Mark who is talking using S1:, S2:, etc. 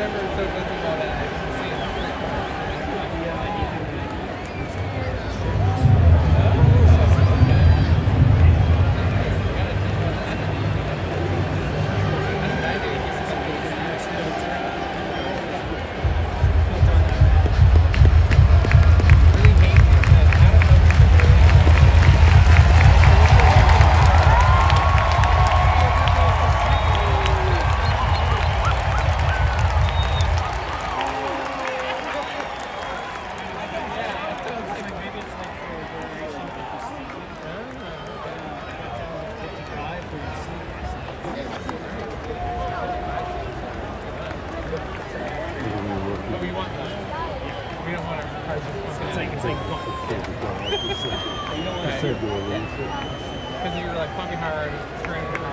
S1: remember so busy about that. I didn't see it. Because you're like pumping hard, training hard.